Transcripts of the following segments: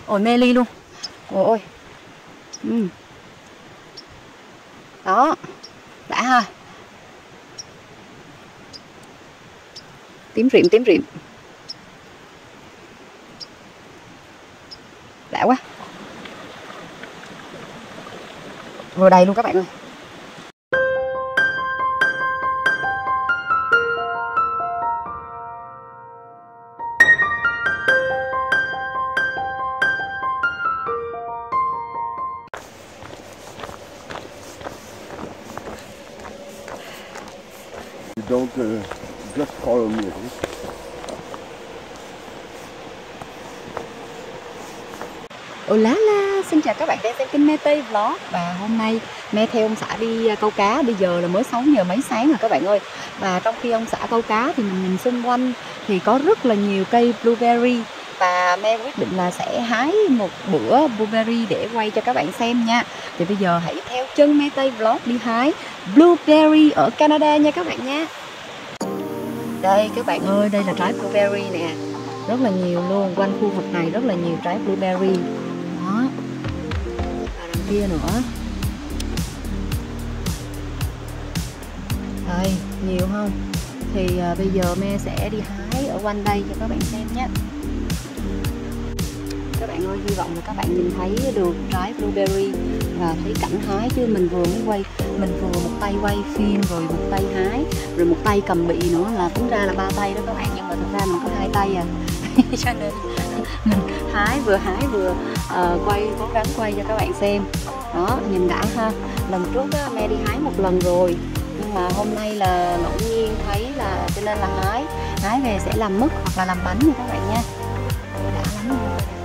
Ôi mê ly luôn. Ôi ôi. Đó. Đã ha. Tím rịm. Đã quá. Vừa đầy luôn các bạn ơi. You don't just follow me. Hola, xin chào các bạn đang xem kênh Me Tây Vlog. Và hôm nay Me theo ông xã đi câu cá. Bây giờ là mới 6 giờ mấy sáng rồi các bạn ơi. Và trong khi ông xã câu cá thì mình nhìn xung quanh thì có rất là nhiều cây blueberry. Và Me quyết định là sẽ hái một bữa blueberry để quay cho các bạn xem nha. Thì bây giờ hãy theo chân Me Tây Vlog đi hái blueberry ở Canada nha các bạn nha. Đây các bạn ơi, đây là trái blueberry nè. Rất là nhiều luôn, quanh khu vực này rất là nhiều trái blueberry. Đó. Và đằng kia nữa. Đây, nhiều không? Thì bây giờ Me sẽ đi hái ở quanh đây cho các bạn xem nhé. Các bạn ơi, hy vọng là các bạn nhìn thấy được trái blueberry và thấy cảnh hái, chứ mình vừa mới quay, mình vừa một tay quay phim rồi một tay hái rồi một tay cầm bị nữa, là tính ra là 3 tay đó các bạn, nhưng mà thực ra mình có 2 tay à. Cho nên mình vừa hái vừa quay, cố gắng quay cho các bạn xem. Đó, nhìn đã ha. Lần trước á, Me đi hái một lần rồi, nhưng mà hôm nay là ngẫu nhiên thấy là cho nên là hái về sẽ làm mứt hoặc là làm bánh nha các bạn nha. Đã lắm luôn.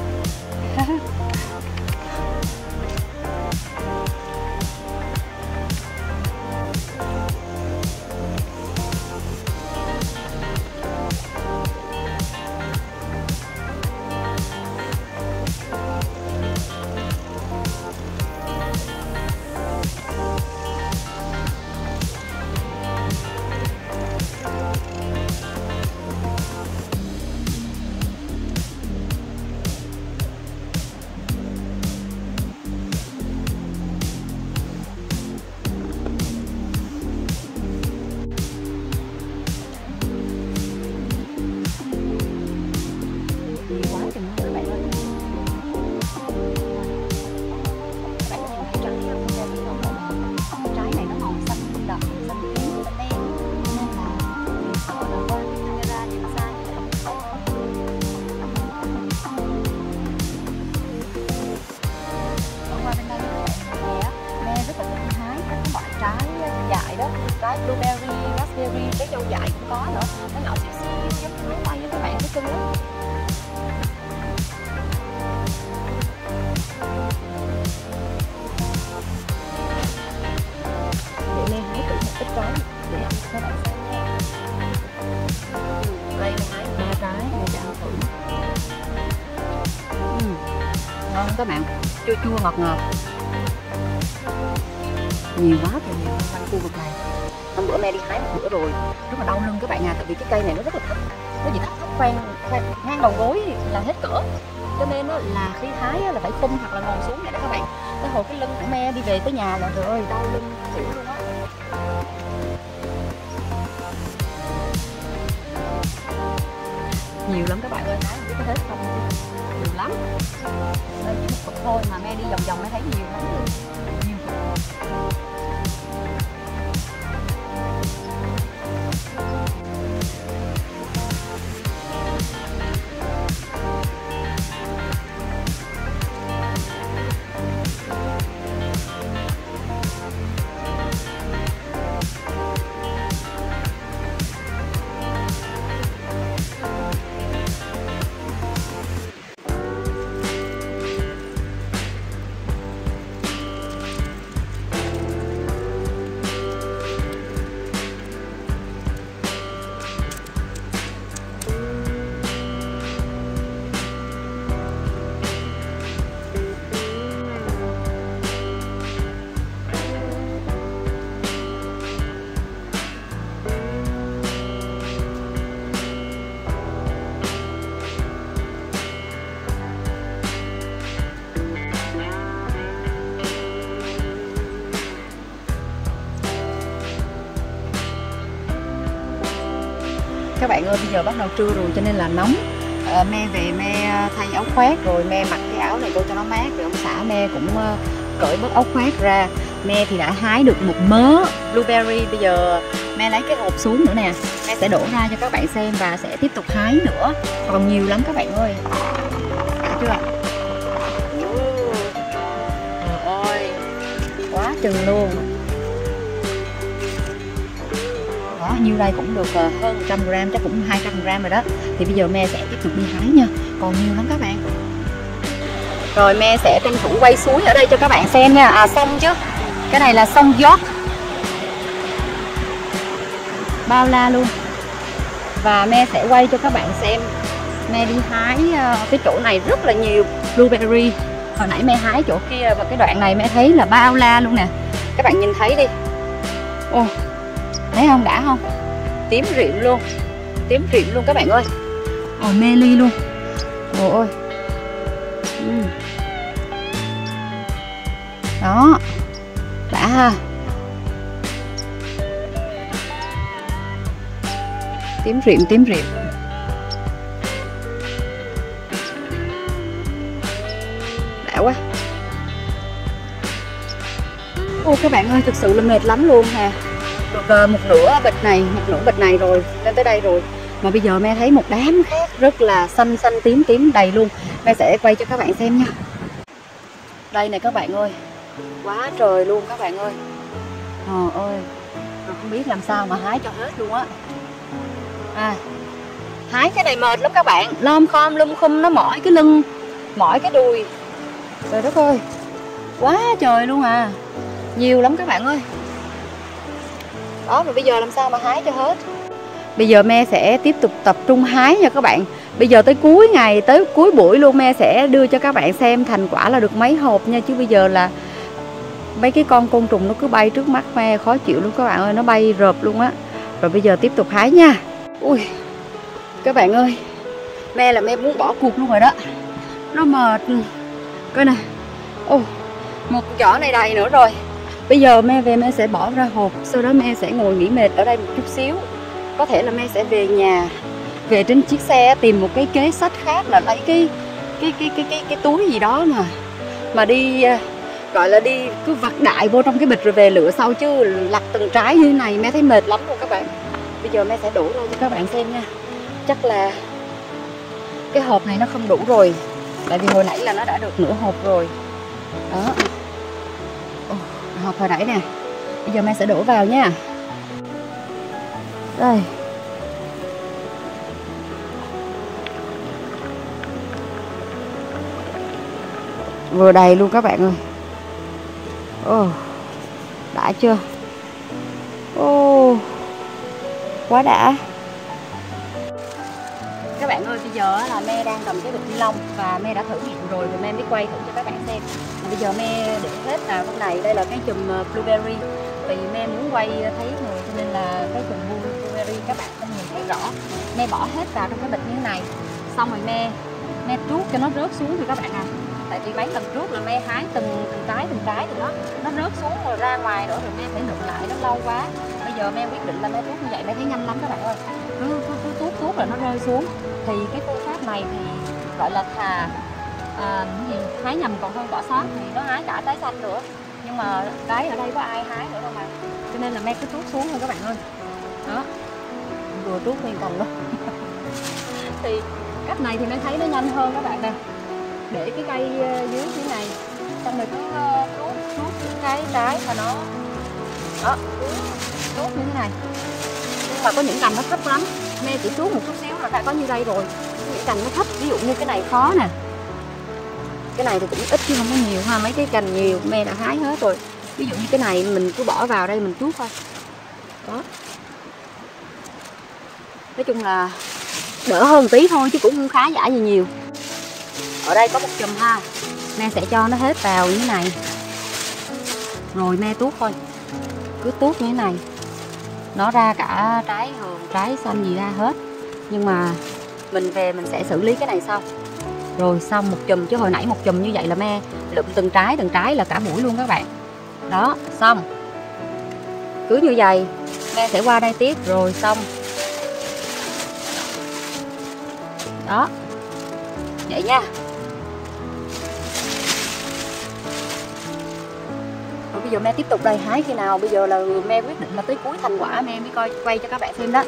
Trái blueberry, raspberry, trái dâu dại cũng có nữa. Nó nhỏ xíu xíu giống như tay với các bạn, thấy cưng lắm. Để Me hái thử một ít trái để ăn cho các bạn xem nha. Đây Me hái 3 trái để ăn thử. Ngon các bạn, chua chua ngọt ngọt. Nhiều quá thì nhiều quanh khu vực này. Hôm bữa Me đi hái một bữa rồi, rất là đau lưng các bạn à, tại vì cái cây này nó rất là thấp, nó chỉ thấp khoan ngang đầu gối là hết cỡ, cho nên là khi hái là phải khum hoặc là ngồi xuống vậy đó các bạn. Tới hồi cái lưng của Me đi về tới nhà là trời ơi đau lưng xỉu luôn á. Nhiều lắm các bạn ơi, hái không biết có hết không, nhiều lắm. Nên chỉ một cục thôi mà Me đi vòng vòng mới thấy nhiều lắm luôn. các bạn ơi, bây giờ bắt đầu trưa rồi cho nên là nóng. Me về me thay áo khoác rồi me mặc cái áo này vô cho nó mát, rồi ông xã me cũng cởi bớt áo khoác ra. Me thì đã hái được một mớ blueberry, bây giờ me lấy cái hộp xuống nữa nè, me sẽ đổ ra cho các bạn xem và sẽ tiếp tục hái nữa, còn nhiều lắm các bạn ơi. Đã chưa? Trời ơi, quá chừng luôn. Đó, nhiêu đây cũng được hơn 100g, chắc cũng 200g rồi đó. Thì bây giờ me sẽ tiếp tục đi hái nha, còn nhiều lắm các bạn. Rồi me sẽ tranh thủ quay suối ở đây cho các bạn xem nha. À, sông chứ, cái này là sông York, bao la luôn. Và me sẽ quay cho các bạn xem me đi hái cái chỗ này rất là nhiều blueberry. Hồi nãy me hái chỗ kia và cái đoạn này me thấy là bao la luôn nè, các bạn nhìn thấy đi. Ồ, thấy không, đã không? Tím rịm luôn, tím rịm luôn các bạn ơi. Ồ, mê ly luôn. Ồ ôi. Đó, đã ha. Tím rịm, tím rịm. Đã quá. Ô các bạn ơi, thực sự là mệt lắm luôn nè. Được một nửa bịch này rồi, lên tới đây rồi. Mà bây giờ me thấy một đám khác rất là xanh xanh tím tím đầy luôn. Me sẽ quay cho các bạn xem nha. Đây này các bạn ơi, quá trời luôn các bạn ơi. Trời ơi, không biết làm sao mà hái cho hết luôn á. À, hái cái này mệt lắm các bạn, lom khom lum khum, nó mỏi cái lưng, mỏi cái đùi. Trời đất ơi, quá trời luôn à, nhiều lắm các bạn ơi. Đó, rồi bây giờ làm sao mà hái cho hết. Bây giờ me sẽ tiếp tục tập trung hái nha các bạn. Bây giờ tới cuối ngày, tới cuối buổi luôn, me sẽ đưa cho các bạn xem thành quả là được mấy hộp nha. Chứ bây giờ là mấy cái con côn trùng nó cứ bay trước mắt me, khó chịu luôn các bạn ơi, nó bay rợp luôn á. Rồi bây giờ tiếp tục hái nha. Ui, các bạn ơi, me là me muốn bỏ cuộc luôn rồi đó, nó mệt. Coi nè, ô, một giỏ này đầy nữa rồi. Bây giờ me về me sẽ bỏ ra hộp, sau đó me sẽ ngồi nghỉ mệt ở đây một chút xíu. Có thể là me sẽ về nhà, về trên chiếc xe tìm một cái kế sách khác là lấy cái túi gì đó mà đi, gọi là đi cứ vặt đại vô trong cái bịch rồi về lựa sau, chứ lặt từng trái như thế này me thấy mệt lắm luôn các bạn. Bây giờ me sẽ đổ ra cho các bạn xem nha. Chắc là cái hộp này nó không đủ rồi, tại vì hồi nãy là nó đã được nửa hộp rồi. Đó, hộp hồi nãy nè. Bây giờ me sẽ đổ vào nha. Đây. Vừa đầy luôn các bạn ơi. Ồ, đã chưa? Ồ, quá đã. Các bạn ơi, bây giờ là me đang cầm cái bịch ni lông và me đã thử nghiệm rồi me mới quay thử cho các bạn xem. Bây giờ me để hết vào trong này. Đây là cái chùm blueberry, vì me muốn quay thấy người cho nên là cái chùm blueberry các bạn không nhìn thấy rõ. Me bỏ hết vào trong cái bịch như thế này, xong rồi me trút cho nó rớt xuống thì các bạn à. Tại vì mấy lần trước là me hái từng trái thì nó rớt xuống rồi ra ngoài nữa, rồi me phải lượm lại, nó lâu quá. Bây giờ me quyết định là me trút như vậy me thấy nhanh lắm các bạn ơi. Cứ tuốt là nó rơi xuống. Thì cái phương pháp này thì gọi là thà hái nhầm còn hơn bỏ sót, thì nó hái cả trái xanh nữa. Nhưng mà cái ở đây có ai hái nữa đâu mà, cho nên là me cứ tuốt xuống thôi các bạn ơi. Đó, vừa tuốt nguyên vòng luôn. Thì cách này thì me thấy nó nhanh hơn các bạn nè. Để cái cây dưới thế này, xong rồi cứ tuốt cái trái mà nó đó, tuốt như thế này. Nhưng mà có những cành nó thấp lắm, me chỉ tuốt một chút xíu là đã có như đây rồi. Những cành nó thấp, ví dụ như cái này khó nè, cái này thì cũng ít chứ không có nhiều ha. Mấy cái cành nhiều me đã hái hết rồi. Ví dụ như cái này mình cứ bỏ vào đây mình tuốt thôi. Đó, nói chung là đỡ hơn tí thôi chứ cũng không khá giả gì nhiều. Ở đây có một chùm ha, me sẽ cho nó hết vào như thế này, rồi me tuốt thôi, cứ tuốt như thế này, nó ra cả trái hường, trái xanh gì ra hết. Nhưng mà mình về mình sẽ xử lý cái này sau, rồi xong một chùm, chứ hồi nãy một chùm như vậy là me lụm từng trái là cả buổi luôn các bạn. Đó, xong cứ như vậy me sẽ qua đây tiếp rồi xong Đó, vậy nha. Rồi bây giờ me tiếp tục đây, hái khi nào bây giờ là me quyết định là tới cuối thành quả me mới coi quay cho các bạn xem đó.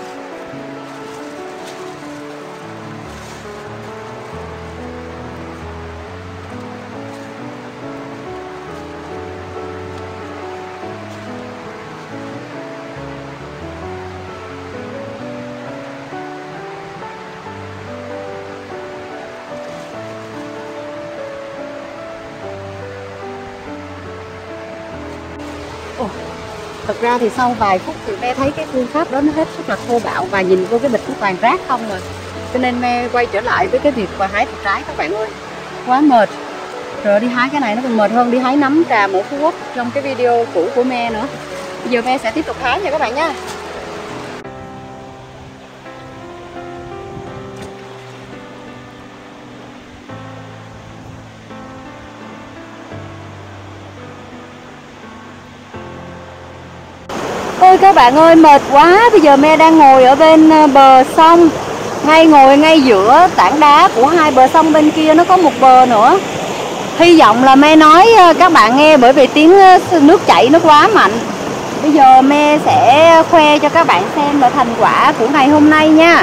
Thật ra thì sau vài phút thì me thấy cái phương pháp đó nó hết sức là thô bạo và nhìn vô cái bịch cũng toàn rác không rồi. Cho nên me quay trở lại với cái việc hái thịt trái các bạn ơi. Quá mệt. Rồi đi hái cái này nó còn mệt hơn đi hái nấm trà ở Phú Quốc trong cái video cũ của me nữa. Bây giờ me sẽ tiếp tục hái nha các bạn nha. Ôi các bạn ơi, mệt quá. Bây giờ me đang ngồi ở bên bờ sông, ngồi ngay giữa tảng đá của hai bờ sông, bên kia nó có một bờ nữa. Hy vọng là me nói các bạn nghe, bởi vì tiếng nước chảy nó quá mạnh. Bây giờ me sẽ khoe cho các bạn xem là thành quả của ngày hôm nay nha.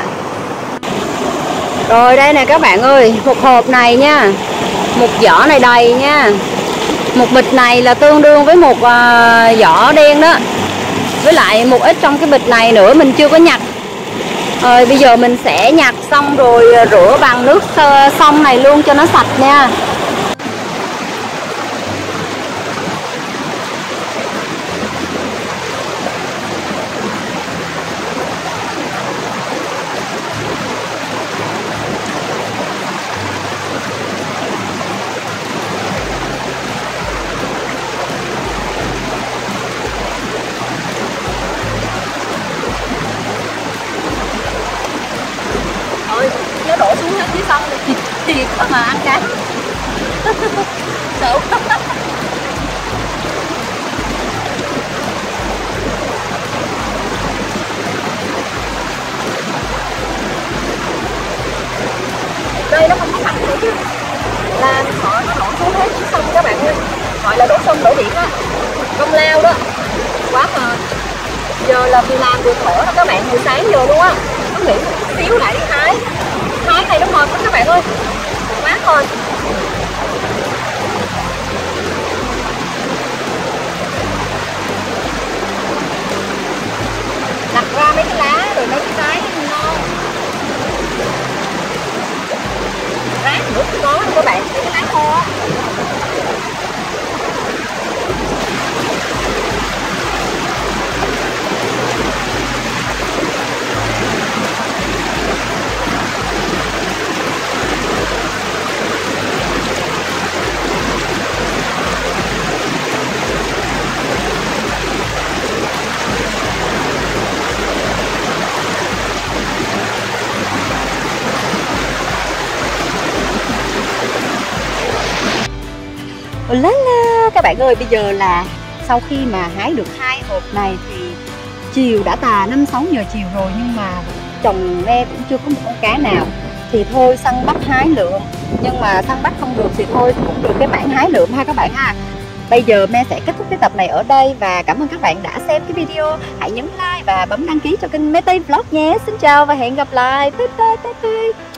Rồi đây nè các bạn ơi, một hộp này nha, một giỏ này đầy nha. Một bịch này là tương đương với một giỏ đen đó. Với lại một ít trong cái bịch này nữa mình chưa có nhặt. Rồi bây giờ mình sẽ nhặt xong rồi rửa bằng nước sông này luôn cho nó sạch nha. Nó đổ xuống hết phía sông thì có mà ăn cá. Sợ quá. Đây nó không có mặn nữa chứ, là họ nó đổ xuống hết phía sông các bạn ơi, gọi là đổ sông đổ biển á, công lao đó, quá mệt. Giờ là vừa làm vừa thở đó các bạn, buổi sáng giờ luôn á, nó nghỉ một xíu lại đi hái này nó mệt lắm các bạn ơi, quá mệt. Đặt ra mấy cái lá rồi mấy cái trái ngon, rác nữa cũng có các bạn, mấy cái lá khô. Lá la các bạn ơi, bây giờ là sau khi mà hái được 2 hộp này thì chiều đã tà 5-6 giờ chiều rồi, nhưng mà chồng me cũng chưa có một con cá nào. Thì thôi săn bắt hái lượm, nhưng mà săn bắt không được thì thôi cũng được cái mảng hái lượm ha các bạn ha. Bây giờ me sẽ kết thúc cái tập này ở đây và cảm ơn các bạn đã xem cái video. Hãy nhấn like và bấm đăng ký cho kênh Me Tây Vlog nhé. Xin chào và hẹn gặp lại. Bye bye.